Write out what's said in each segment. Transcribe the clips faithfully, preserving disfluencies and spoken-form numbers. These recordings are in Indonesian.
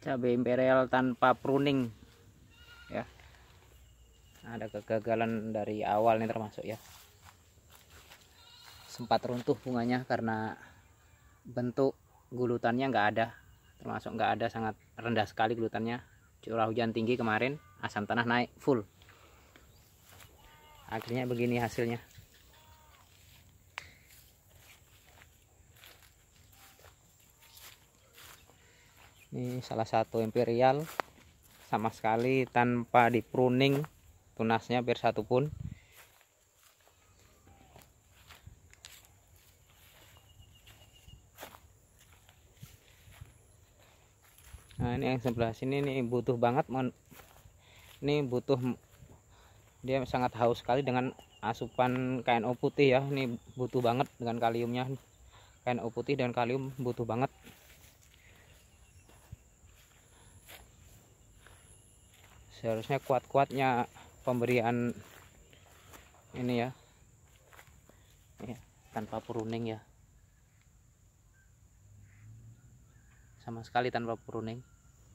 cabai imperial tanpa pruning ya. Ada kegagalan dari awal nih termasuk ya. Sempat runtuh bunganya karena bentuk gulutannya nggak ada, termasuk nggak ada, sangat rendah sekali gulutannya. Curah hujan tinggi kemarin, asam tanah naik full. Akhirnya begini hasilnya. Ini salah satu imperial sama sekali tanpa di pruning tunasnya biar satu pun. Nah ini yang sebelah sini nih butuh banget, ini butuh, dia sangat haus sekali dengan asupan K N O putih ya. Ini butuh banget dengan kaliumnya, K N O putih dan kalium butuh banget. Seharusnya kuat-kuatnya pemberian ini ya, ya tanpa pruning ya, sama sekali tanpa pruning.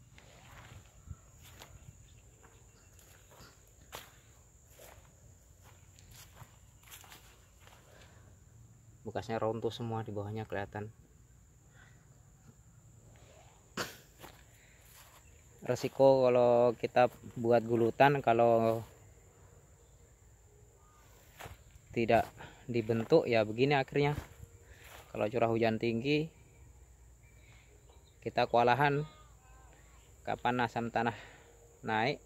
Bekasnya runtuh semua, di bawahnya kelihatan. Resiko kalau kita buat gulutan kalau tidak dibentuk ya begini akhirnya. Kalau curah hujan tinggi kita kewalahan kapan asam tanah naik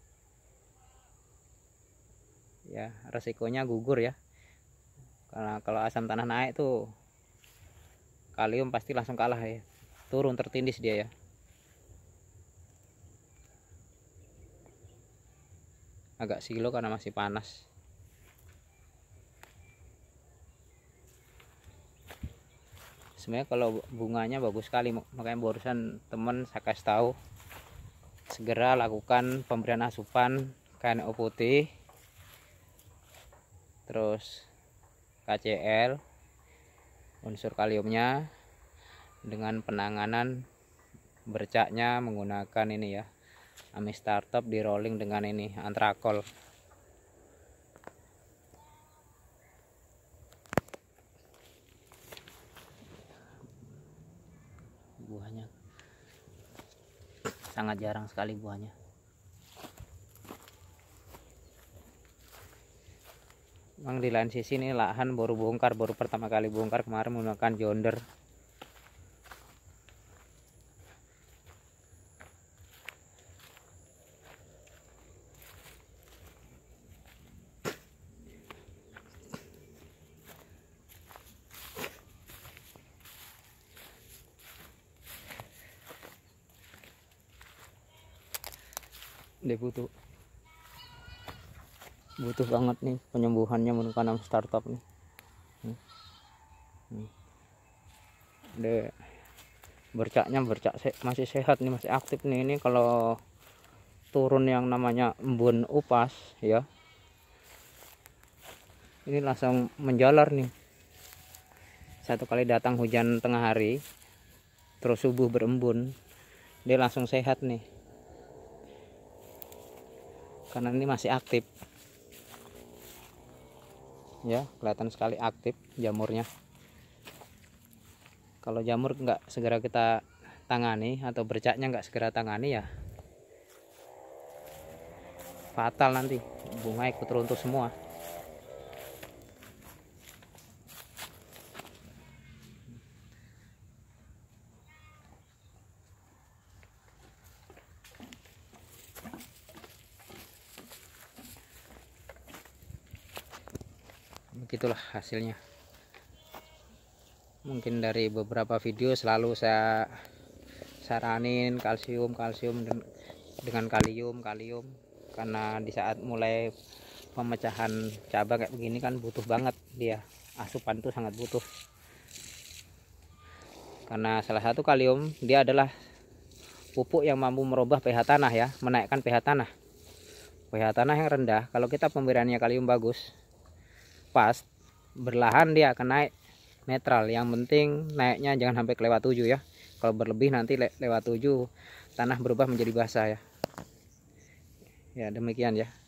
ya, resikonya gugur ya. Karena kalau asam tanah naik tuh kalium pasti langsung kalah ya, turun tertindis dia ya. Agak silo karena masih panas. Sebenarnya kalau bunganya bagus sekali, makanya barusan temen saya kasih tahu segera lakukan pemberian asupan K N O putih, terus K C L unsur kaliumnya, dengan penanganan bercaknya menggunakan ini ya, Amistartop di rolling dengan ini Antrakol. Buahnya sangat jarang sekali buahnya. Memang di lain sisi ini lahan baru bongkar, baru pertama kali bongkar kemarin menggunakan jonder. Dia butuh butuh banget nih penyembuhannya menggunakan startup nih. Hmm. Hmm. Dia bercaknya bercak se masih sehat nih, masih aktif nih. Ini kalau turun yang namanya embun upas ya, ini langsung menjalar nih. Satu kali datang hujan tengah hari terus subuh berembun, dia langsung sehat nih, karena ini masih aktif ya, kelihatan sekali aktif jamurnya. Kalau jamur nggak segera kita tangani atau bercaknya nggak segera tangani ya fatal, nanti bunga ikut runtuh semua. Begitulah hasilnya. Mungkin dari beberapa video selalu saya saranin kalsium kalsium dengan kalium kalium, karena di saat mulai pemecahan cabang kayak begini kan butuh banget dia, asupan itu sangat butuh. Karena salah satu kalium dia adalah pupuk yang mampu merubah pH tanah ya, menaikkan pH tanah. pH tanah yang rendah, kalau kita pemberiannya kalium bagus, pas berlahan dia akan naik netral. Yang penting naiknya jangan sampai kelewat tujuh ya. Kalau berlebih nanti le lewat tujuh tanah berubah menjadi basah ya. Ya demikian ya.